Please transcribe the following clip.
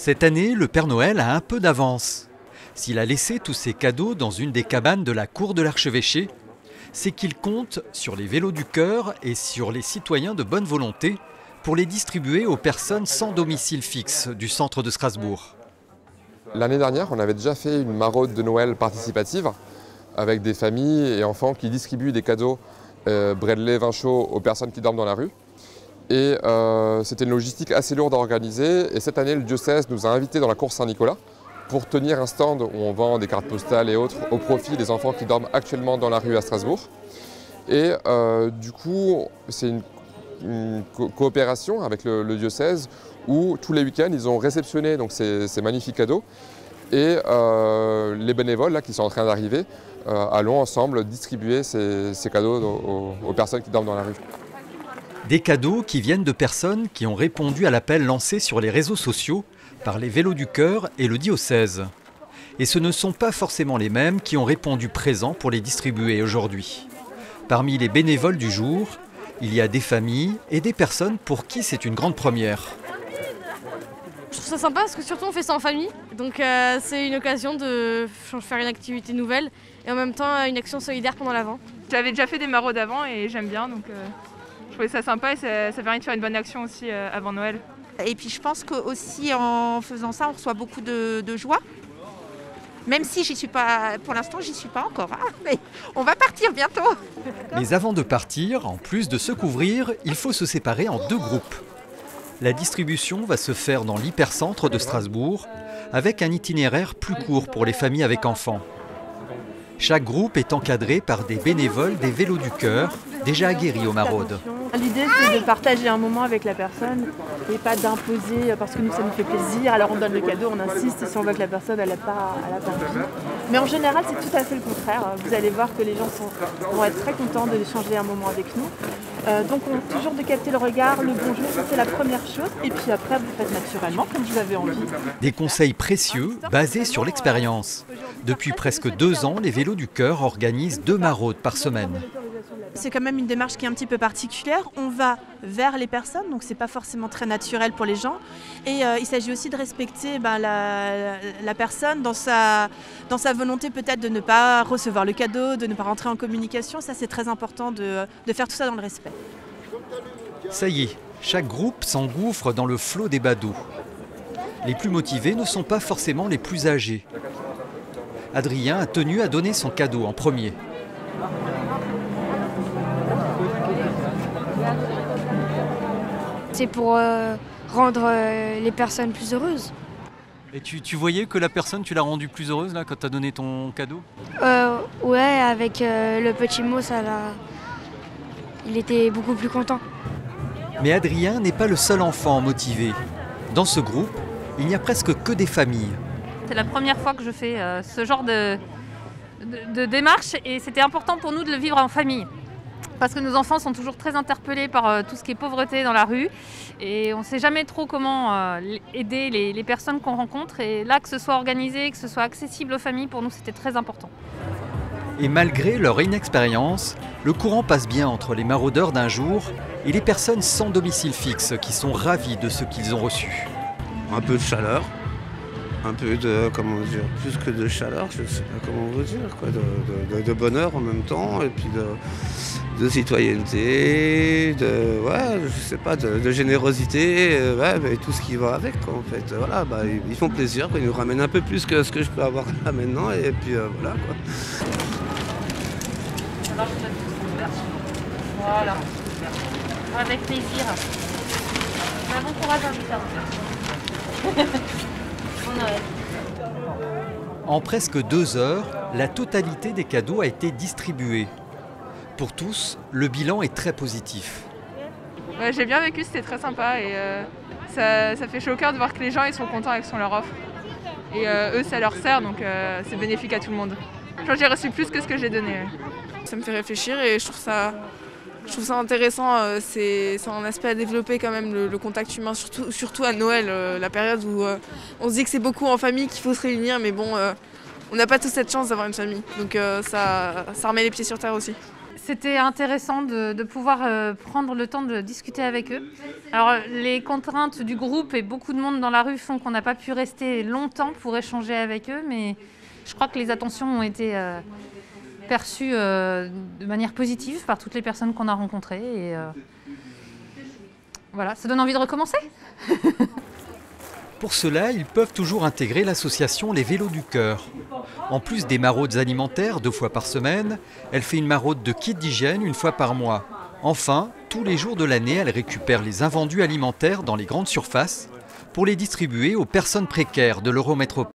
Cette année, le Père Noël a un peu d'avance. S'il a laissé tous ses cadeaux dans une des cabanes de la cour de l'archevêché, c'est qu'il compte sur les Vélos du Cœur et sur les citoyens de bonne volonté pour les distribuer aux personnes sans domicile fixe du centre de Strasbourg. L'année dernière, on avait déjà fait une maraude de Noël participative avec des familles et enfants qui distribuent des cadeaux Bredley, vin chaud aux personnes qui dorment dans la rue. Et c'était une logistique assez lourde à organiser. Et cette année, le diocèse nous a invités dans la cour Saint-Nicolas pour tenir un stand où on vend des cartes postales et autres au profit des enfants qui dorment actuellement dans la rue à Strasbourg. Et du coup, c'est une coopération avec le diocèse où tous les week-ends, ils ont réceptionné donc, ces magnifiques cadeaux. Et les bénévoles là, qui sont en train d'arriver allons ensemble distribuer ces cadeaux aux personnes qui dorment dans la rue. Des cadeaux qui viennent de personnes qui ont répondu à l'appel lancé sur les réseaux sociaux par les Vélos du Cœur et le diocèse. Et ce ne sont pas forcément les mêmes qui ont répondu présents pour les distribuer aujourd'hui. Parmi les bénévoles du jour, il y a des familles et des personnes pour qui c'est une grande première. Je trouve ça sympa parce que surtout on fait ça en famille, donc c'est une occasion de faire une activité nouvelle et en même temps une action solidaire pendant l'Avent. J'avais déjà fait des maraudes avant et j'aime bien, donc je trouvais ça sympa et ça permet de faire une bonne action aussi avant Noël. Et puis je pense qu'aussi en faisant ça, on reçoit beaucoup de joie. Même si j'y suis pas, pour l'instant j'y suis pas encore, hein, mais on va partir bientôt. Mais avant de partir, en plus de se couvrir, il faut se séparer en deux groupes. La distribution va se faire dans l'hypercentre de Strasbourg avec un itinéraire plus court pour les familles avec enfants. Chaque groupe est encadré par des bénévoles des Vélos du Cœur, déjà aguerris aux maraudes. L'idée c'est de partager un moment avec la personne et pas d'imposer parce que nous ça nous fait plaisir, alors on donne le cadeau, on insiste si on voit que la personne elle n'a pas envie. Mais en général c'est tout à fait le contraire. Vous allez voir que les gens vont être très contents d'échanger un moment avec nous. Donc on toujours de capter le regard, le bonjour, ça c'est la première chose. Et puis après vous faites naturellement comme vous avez envie. Des conseils précieux basés sur l'expérience. Depuis presque 2 ans, les Vélos du Cœur organisent 2 maraudes par semaine. C'est quand même une démarche qui est un petit peu particulière. On va vers les personnes, donc c'est pas forcément très naturel pour les gens. Et il s'agit aussi de respecter la personne dans sa volonté peut-être de ne pas recevoir le cadeau, de ne pas rentrer en communication. Ça c'est très important de faire tout ça dans le respect. Ça y est, chaque groupe s'engouffre dans le flot des badauds. Les plus motivés ne sont pas forcément les plus âgés. Adrien a tenu à donner son cadeau en premier. C'est pour rendre les personnes plus heureuses. Et tu voyais que la personne, tu l'as rendue plus heureuse là, quand tu as donné ton cadeau ? Ouais, avec le petit mot, il était beaucoup plus content. Mais Adrien n'est pas le seul enfant motivé. Dans ce groupe, il n'y a presque que des familles. C'est la première fois que je fais ce genre de démarche et c'était important pour nous de le vivre en famille. Parce que nos enfants sont toujours très interpellés par tout ce qui est pauvreté dans la rue et on ne sait jamais trop comment aider les personnes qu'on rencontre. Et là, que ce soit organisé, que ce soit accessible aux familles, pour nous, c'était très important. Et malgré leur inexpérience, le courant passe bien entre les maraudeurs d'un jour et les personnes sans domicile fixe qui sont ravies de ce qu'ils ont reçu. Un peu de chaleur, un peu de, comment dire, plus que de chaleur, je ne sais pas comment vous dire, quoi, de bonheur en même temps, et puis de citoyenneté, je sais pas, de générosité, et tout ce qui va avec, quoi, en fait. Voilà, ils font plaisir, quoi, ils nous ramènent un peu plus que ce que je peux avoir là maintenant, et puis voilà, quoi. Voilà, avec plaisir. Bon courage à vous. En presque 2 heures, la totalité des cadeaux a été distribuée. Pour tous, le bilan est très positif. Ouais, j'ai bien vécu, c'était très sympa et ça fait chaud au cœur de voir que les gens ils sont contents avec ce qu'on leur offre. Et eux, ça leur sert, donc c'est bénéfique à tout le monde. Je crois que j'ai reçu plus que ce que j'ai donné. Ça me fait réfléchir et je trouve ça intéressant. C'est un aspect à développer quand même, le contact humain, surtout à Noël, la période où on se dit que c'est beaucoup en famille qu'il faut se réunir, mais bon, on n'a pas tous cette chance d'avoir une famille. Donc ça remet les pieds sur terre aussi. C'était intéressant de pouvoir prendre le temps de discuter avec eux. Alors, les contraintes du groupe et beaucoup de monde dans la rue font qu'on n'a pas pu rester longtemps pour échanger avec eux, mais je crois que les attentions ont été perçues de manière positive par toutes les personnes qu'on a rencontrées. Et voilà, ça donne envie de recommencer. Pour cela, ils peuvent toujours intégrer l'association Les Vélos du Cœur. En plus des maraudes alimentaires 2 fois par semaine, elle fait une maraude de kits d'hygiène 1 fois par mois. Enfin, tous les jours de l'année, elle récupère les invendus alimentaires dans les grandes surfaces pour les distribuer aux personnes précaires de l'Eurométropole.